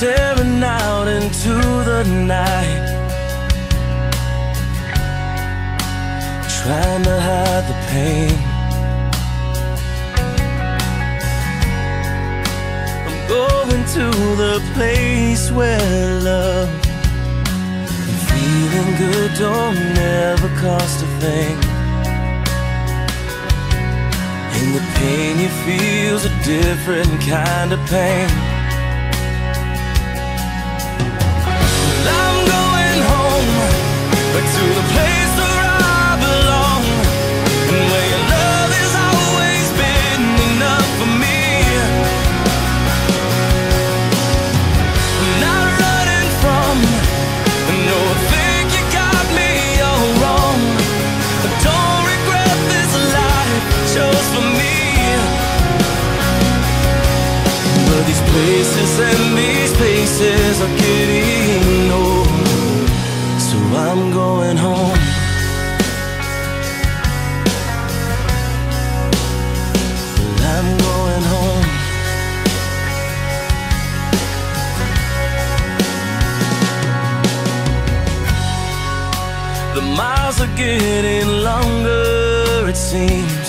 staring out into the night, trying to hide the pain. I'm going to the place where love and feeling good don't never cost a thing. And the pain you feel's a different kind of pain. I'm going home, back to the place where I belong, and where your love has always been enough for me. I'm not running from, no, I think you got me all wrong. I don't regret this life I chose for me. But these places and these places are getting old, so I'm going home. Well, I'm going home. The miles are getting longer, it seems,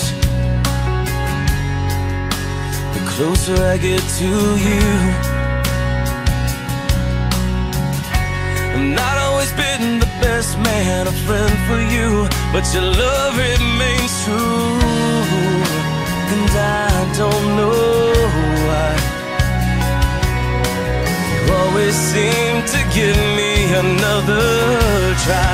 the closer I get to you. I've not always been the best man, a friend for you, but your love remains true. And I don't know why you always seem to give me another try.